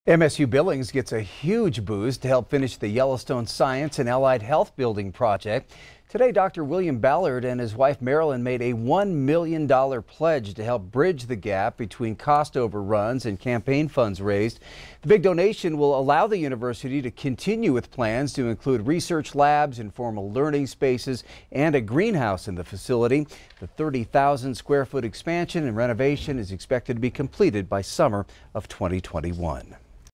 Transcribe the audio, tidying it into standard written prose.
MSU Billings gets a huge boost to help finish the Yellowstone Science and Allied Health Building project. Today, Dr. William Ballard and his wife Marilyn made a $1 million pledge to help bridge the gap between cost overruns and campaign funds raised. The big donation will allow the university to continue with plans to include research labs, informal learning spaces, and a greenhouse in the facility. The 30,000 square foot expansion and renovation is expected to be completed by summer of 2021.